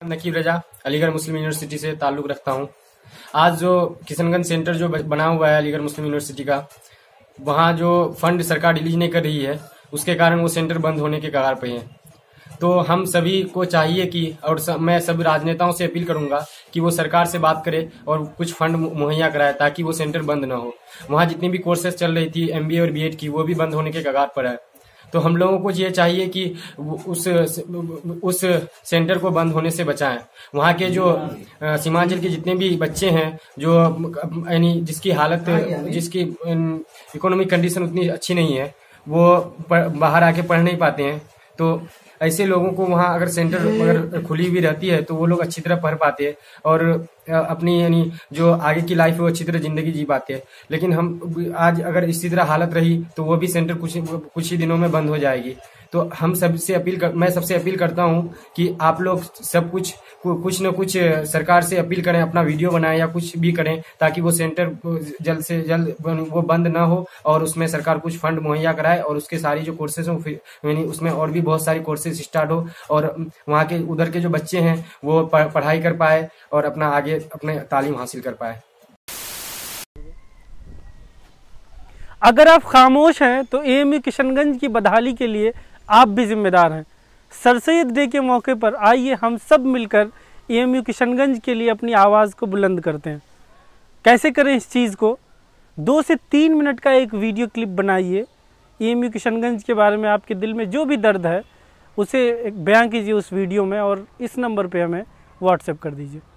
नकीब रजा अलीगढ़ मुस्लिम university से ताल्लुक़ रखता हूँ। आज जो किशनगंज सेंटर जो बना हुआ है अलीगढ़ मुस्लिम यूनिवर्सिटी का, वहाँ जो फंड सरकार रिलीज नहीं कर रही है, उसके कारण वो सेंटर बंद होने के कगार पे है। तो हम सभी को चाहिए कि मैं सभी राजनेताओं से अपील करूंगा कि वो सरकार से बात करे और कुछ फंड मुहैया कराए ताकि वो सेंटर बंद ना हो। वहाँ जितनी भी कोर्सेज चल रही थी MBA और BEd की, वो भी बंद होने के कगार पर है। तो हम लोगों को ये चाहिए कि उस सेंटर को बंद होने से बचाएं। वहाँ के जो सीमांचल के जितने भी बच्चे हैं जो यानी जिसकी हालत, जिसकी इकोनॉमिक कंडीशन उतनी अच्छी नहीं है, वो बाहर आके पढ़ नहीं पाते हैं। तो ऐसे लोगों को वहाँ अगर सेंटर अगर खुली हुई रहती है तो वो लोग अच्छी तरह पढ़ पाते हैं और अपनी यानी जो आगे की लाइफ है वो अच्छी तरह जिंदगी जी पाते हैं। लेकिन हम आज अगर इसी तरह हालत रही तो वो भी सेंटर कुछ ही दिनों में बंद हो जाएगी। तो हम सबसे मैं सबसे अपील करता हूँ कि आप लोग सब कुछ न कुछ सरकार से अपील करें, अपना वीडियो बनाएं या कुछ भी करें ताकि वो सेंटर जल्द से जल्द वो बंद ना हो और उसमें सरकार कुछ फंड मुहैया कराए और उसके सारी जो कोर्सेज हो यानी उसमें और भी बहुत सारी कोर्सेज स्टार्ट हो और वहाँ के उधर के जो बच्चे हैं वो पढ़ाई कर पाए और अपना आगे अपने तालीम हासिल कर पाए। अगर आप खामोश हैं तो AMU किशनगंज की बदहाली के लिए आप भी जिम्मेदार हैं। सर सैयद डे के मौके पर आइए हम सब मिलकर AMU किशनगंज के लिए अपनी आवाज़ को बुलंद करते हैं। कैसे करें इस चीज़ को? 2 से 3 मिनट का एक वीडियो क्लिप बनाइए। AMU किशनगंज के बारे में आपके दिल में जो भी दर्द है उसे बयां कीजिए उस वीडियो में और इस नंबर पे हमें व्हाट्सएप कर दीजिए।